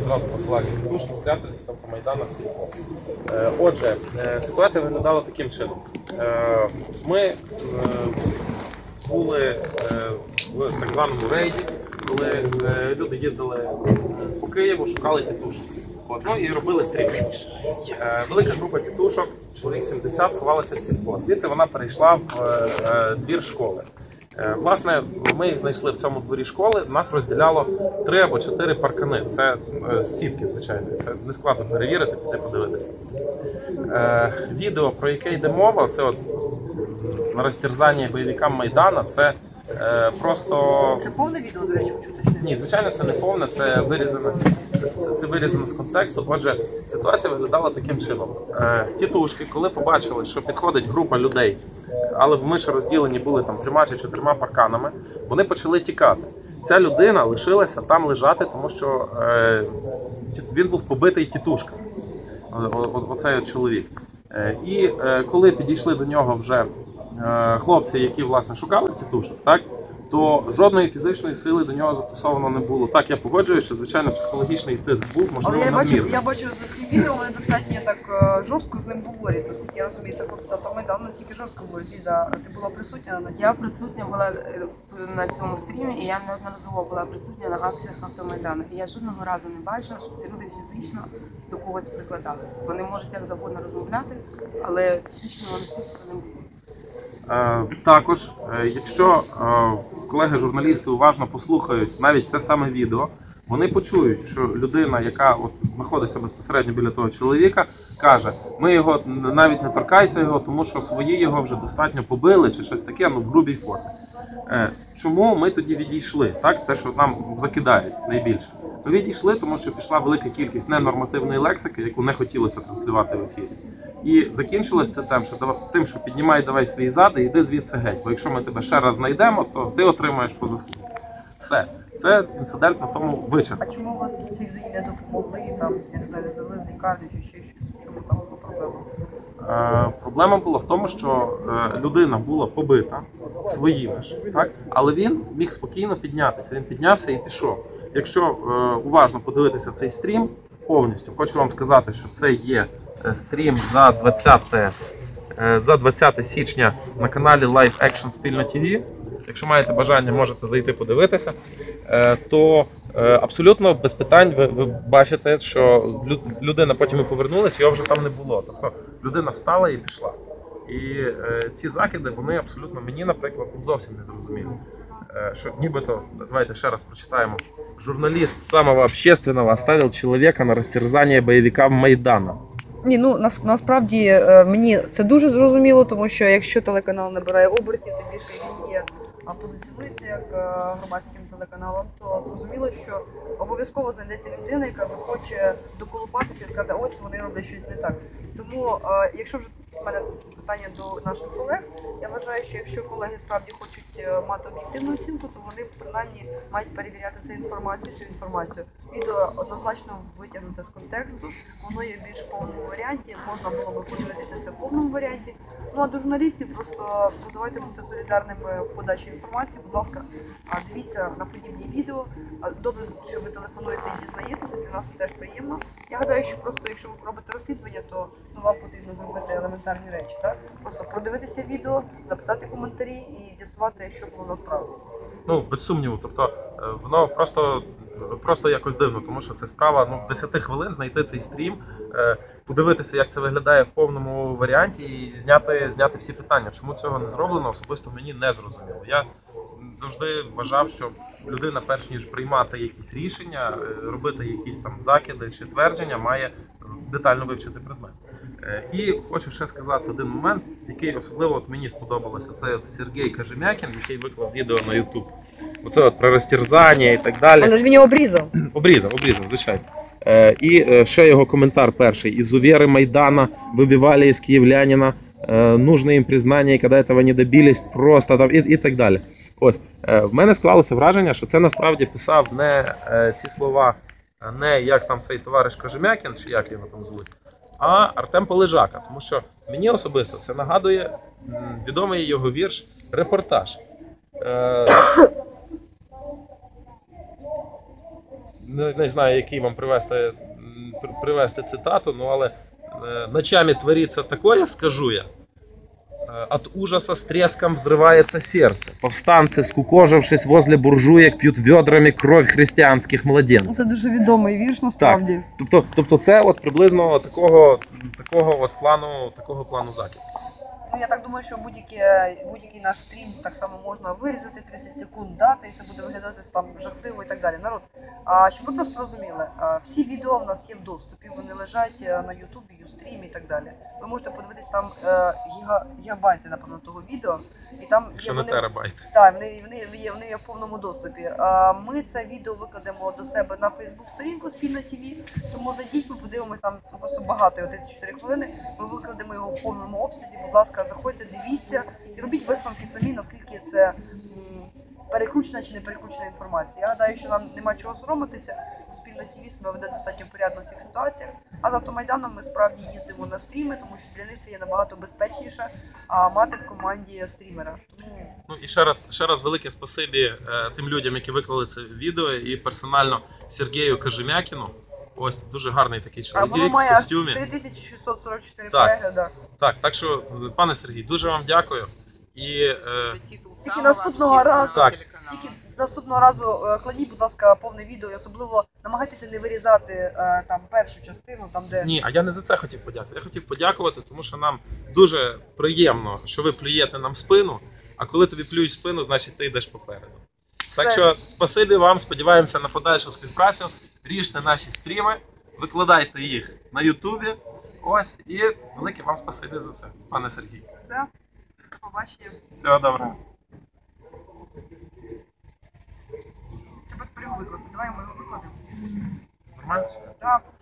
зразу посилання в душу, спряталися там по Майданах всі. Отже, ситуація виглядала таким чином. Ми були в так званому рейді, коли люди їздили по Києву, шукали тітушниць. Ну і робили стрім. Велика група тітушок, чоловік 70, сховалася в сільпо. Звідти вона перейшла в двір школи. Власне, ми їх знайшли в цьому дворі школи, нас розділяло 3 або 4 паркани. Це сітки, звичайно, це не складно перевірити, піти подивитися. Відео, про яке йде мова, це от на розтерзанні бойовикам Майдана, це просто... Це повне відео, до речі, чути? Ні, звичайно, це не повне, це вирізано з контексту. Отже, ситуація виглядала таким чином. Тітушки, коли побачили, що підходить група людей, але ми ж розділені були там 3 чи 4 парканами, вони почали тікати. Ця людина лишилася там лежати, тому що він був побитий тітушками, оцей чоловік. І коли підійшли до нього вже хлопці, які, власне, шукали тітушок, так, то жодної фізичної сили до нього застосовано не було. Так, я погоджуюся, що, звичайно, психологічний тиск був, можливо, надмірний. Я бачу за цим відео, вони достатньо так жорстко з ним говорять. Наскільки я розумію, це хлопця там Майдану, наскільки жорстко говорять. Ліза, ти була присутня? Я присутня була на цьому стрімі, і я неодноразово була присутня на акціях Автомайдану. І я жодного разу не бачила, що ці люди фізично до когось прикладалися. Вони можуть як завгодно розмовляти, але фізично вони сильно не будуть. Також, якщо колеги-журналісти уважно послухають навіть це саме відео, вони почують, що людина, яка от знаходиться безпосередньо біля того чоловіка, каже, ми його навіть не торкайся його, тому що свої його вже достатньо побили чи щось таке, ну в грубій формі. Чому ми тоді відійшли? Так, те, що нам закидають найбільше. Ми відійшли, тому що пішла велика кількість ненормативної лексики, яку не хотілося транслювати в ефірі. І закінчилось це тим, що піднімай давай свій зад і йди звідси геть. Бо якщо ми тебе ще раз знайдемо, то ти отримаєш по заслугу. Все. Це інцидент на тому вичерпаний. А чому ви цій людині не допомогли, там, я не знаю, завели в лікарню чи ще щось? Чому там була проблема? Проблема була в тому, що людина була побита своїми ж, так? Але він міг спокійно піднятися. Він піднявся і пішов. Якщо уважно подивитися цей стрім повністю, хочу вам сказати, що це є стрім за 20 січня на каналі Live Action Спільно ТВ. Якщо маєте бажання, можете зайти подивитися. То абсолютно без питань ви бачите, що людина потім і повернулася, його вже там не було. Тобто людина встала і пішла. І ці закиди, вони абсолютно мені, наприклад, зовсім не зрозумілі. Що нібито, давайте ще раз прочитаємо. Журналіст самого общественного оставил чоловіка на розтерзання бойовикам Майдана. Ні, ну насправді мені це дуже зрозуміло, тому що якщо телеканал набирає обертів, тим більше він є позиціонується як громадським телеканалом, то зрозуміло, що обов'язково знайдеться людина, яка захоче доколупатися і сказати, ось вони роблять щось не так. Тому, якщо вже в мене питання до наших колег, я вважаю, що якщо колеги справді хочуть мати об'єктивну оцінку, то вони принаймні мають перевіряти цю інформацію. Відео однозначно витягнути з контексту, воно є в більш повному варіанті, можна було би подивитися це в повному варіанті. Ну а до журналістів просто давайте бути солідарними в подачі інформації, будь ласка, дивіться на подібні відео. Добре, що ви телефонуєте і дізнаєтеся, для нас це теж приємно. Я гадаю, що просто якщо ви робите розслідування, то вам потрібно зробити елементарні речі, так? Просто продивитися відео, запитати коментарі і з'ясувати, що було насправді. Ну, без сумніву, тобто воно просто якось дивно, тому що це справа 10 хвилин знайти цей стрім, подивитися, як це виглядає в повному варіанті і зняти всі питання. Чому цього не зроблено, особисто мені не зрозуміло. Я завжди вважав, що людина, перш ніж приймати якісь рішення, робити якісь там закиди чи твердження, має детально вивчити предмет. І хочу ще сказати один момент, який особливо мені сподобалося. Це Сергій Кажемякін, який виклав відео на YouTube. Оце от про розтерзання і так далі. Але ж він його обрізав. Обрізав, звичайно. І ще його коментар перший. «Изуверы Майдана выбивали из киевлянина, нужно їм признання, і коли цього не добились, просто там і так далі». Ось, в мене склалося враження, що це насправді писав не ці слова, не як там цей товариш Кажемякін, чи як його там звуть, а Артем Полежака. Тому що мені особисто це нагадує відомий його вірш «Репортаж». не знаю, який вам привести цитату, ну але ночами творится такое, скажу я. От ужаса с треском взрывается сердце. Повстанцы, скукожившись возле буржуек, п'ють ведрами кров християнських младенців. Це дуже відомий вірш, насправді. Тобто це от приблизно такого плану закид. Ну, я так думаю, що будь-який наш стрім так само можна вирізати 30 секунд, дати, і це буде виглядати там жахливо і так далі. Народ, щоб ви просто розуміли, всі відео в нас є в доступі, вони лежать на Ютубі, Юстрімі і так далі. Ви можете подивитись там гігабайти, напевно, того відео. І там Якщо не терабайти. Так, вони є в повному доступі. Ми це відео викладемо до себе на Фейсбук-сторінку Спільно ТВ, тому зайдіть, ми подивимось, там просто багато, його 34 хвилини, ми викладемо його в повному обсязі, будь ласка, заходьте, дивіться і робіть висновки самі, наскільки це перекручена чи не перекручена інформація. Я гадаю, що нам нема чого соромитися, Спільно ТВ себе веде достатньо порядно в цих ситуаціях, а з Автомайданом ми справді їздимо на стріми, тому що для них це є набагато безпечніше мати в команді стрімера. Тому... Ну і ще раз велике спасибі тим людям, які виклали це відео, і персонально Сергію Кажемякіну. Ось дуже гарний такий чоловік в костюмі. 3644 перегляда. Так що, пане Сергій, дуже вам дякую. І тільки наступного разу кладіть, будь ласка, повне відео, і особливо намагайтеся не вирізати там першу частину, там де... Ні, а я не за це хотів подякувати. Я хотів подякувати, тому що нам дуже приємно, що ви плюєте нам в спину, а коли тобі плюють в спину, значить ти йдеш попереду. Так що спасибі вам, сподіваємося на подальшу співпрацю. Ріжте наші стріми, викладайте їх на Ютубі. Ось, і велике вам спасибі за це, пане Сергій. Все, побачення. Всього доброго. Треба тепер його викласти. Давай ми його викладемо. Нормально? Так.